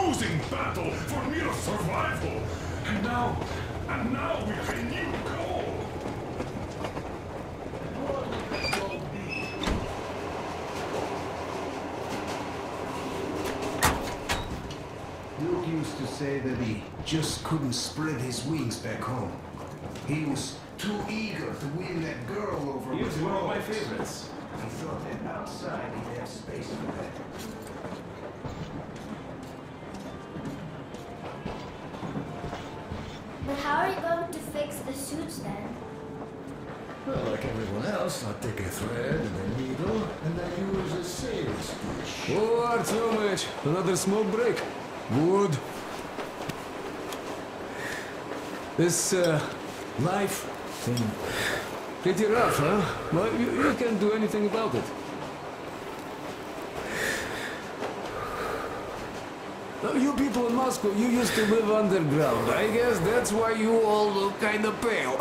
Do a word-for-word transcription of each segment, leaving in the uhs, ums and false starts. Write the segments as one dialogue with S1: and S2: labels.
S1: losing battle for mere survival. And now, and now we have a new goal. What would that goal be?
S2: Luke used to say that he just couldn't spread his wings back home. He was too eager to win that girl over
S1: He
S2: with
S1: is one of my
S2: Rhodes.
S1: favorites.
S2: He thought that outside he'd have space for that.
S3: But how are you going to fix the suits then?
S4: Well, like everyone else, I take a thread and a needle, and I use a sales stitch.
S5: Oh, Artyomich, another smoke break. Good. This, uh, life thing. Pretty rough, huh? But you, you can't do anything about it. Now, you people in Moscow, you used to live underground. I guess that's why you all look kinda pale.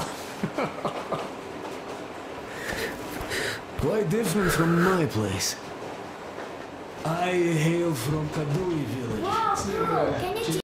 S5: Quite different from my place. I hail from Kadui village.
S3: Wow, cool. Can you